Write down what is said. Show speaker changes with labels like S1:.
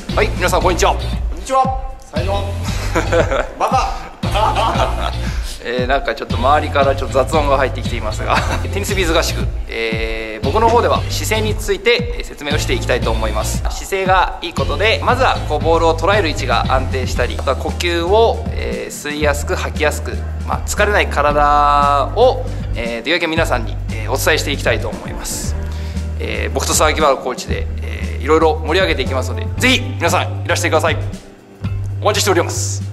S1: はい、皆さんこんにちは。
S2: こんにちは。才能バカ
S1: なんかちょっと周りからちょっと雑音が入ってきていますがテニスビズ合宿、僕の方では姿勢について説明をしていきたいと思います。姿勢がいいことで、まずはこうボールを捉える位置が安定したり、あとは呼吸を、吸いやすく吐きやすく、疲れない体を、できるだけ皆さんに、お伝えしていきたいと思います。僕と沢木原コーチで、いろいろ盛り上げていきますので、ぜひ皆さんいらしてください。お待ちしております。